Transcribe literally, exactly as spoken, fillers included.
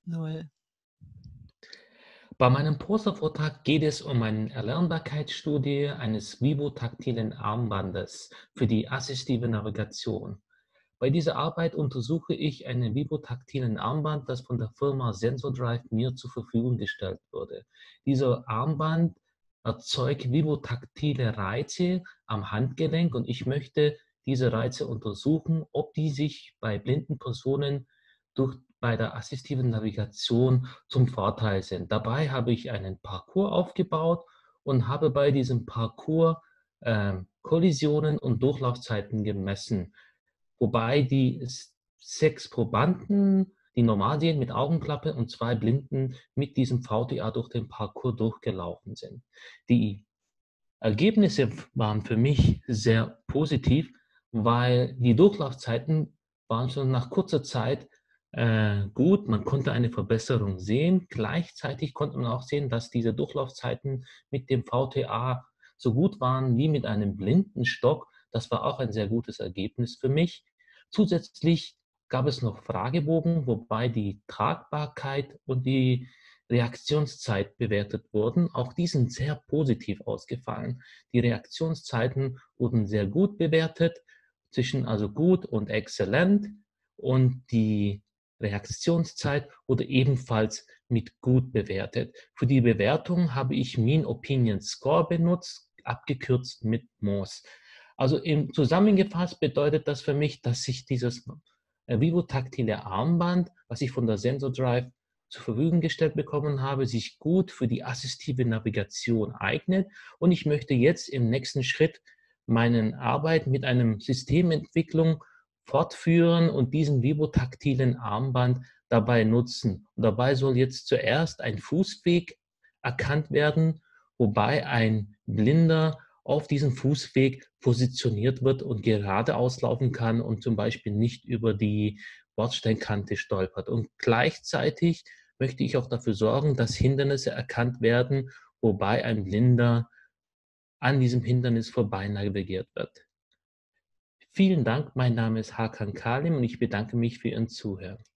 null. Bei meinem Postervortrag geht es um eine Erlernbarkeitsstudie eines vivotaktilen Armbandes für die assistive Navigation. Bei dieser Arbeit untersuche ich einen vivotaktilen Armband, das von der Firma SensorDrive mir zur Verfügung gestellt wurde. Dieser Armband erzeugt vivotaktile Reize am Handgelenk und ich möchte diese Reize untersuchen, ob die sich bei blinden Personen durch, bei der assistiven Navigation zum Vorteil sind. Dabei habe ich einen Parcours aufgebaut und habe bei diesem Parcours ähm, Kollisionen und Durchlaufzeiten gemessen, wobei die s- sechs Probanden, die normal sehen, mit Augenklappe und zwei Blinden mit diesem V T A durch den Parcours durchgelaufen sind. Die Ergebnisse waren für mich sehr positiv, weil die Durchlaufzeiten waren schon nach kurzer Zeit äh, gut. Man konnte eine Verbesserung sehen. Gleichzeitig konnte man auch sehen, dass diese Durchlaufzeiten mit dem V T A so gut waren wie mit einem Blindenstock. Das war auch ein sehr gutes Ergebnis für mich. Zusätzlich gab es noch Fragebogen, wobei die Tragbarkeit und die Reaktionszeit bewertet wurden. Auch die sind sehr positiv ausgefallen. Die Reaktionszeiten wurden sehr gut bewertet, zwischen also gut und exzellent. Und die Reaktionszeit wurde ebenfalls mit gut bewertet. Für die Bewertung habe ich Mean Opinion Score benutzt, abgekürzt mit M O S. Also im zusammengefasst bedeutet das für mich, dass sich dieses äh, vivotaktile Armband, was ich von der SensorDrive zur Verfügung gestellt bekommen habe, sich gut für die assistive Navigation eignet. Und ich möchte jetzt im nächsten Schritt meine Arbeit mit einem Systementwicklung fortführen und diesen vivotaktilen Armband dabei nutzen. Und dabei soll jetzt zuerst ein Fußweg erkannt werden, wobei ein Blinder auf diesem Fußweg positioniert wird und geradeaus laufen kann und zum Beispiel nicht über die Bordsteinkante stolpert. Und gleichzeitig möchte ich auch dafür sorgen, dass Hindernisse erkannt werden, wobei ein Blinder an diesem Hindernis vorbei navigiert wird. Vielen Dank, mein Name ist Hakan Kalim und ich bedanke mich für Ihren Zuhören.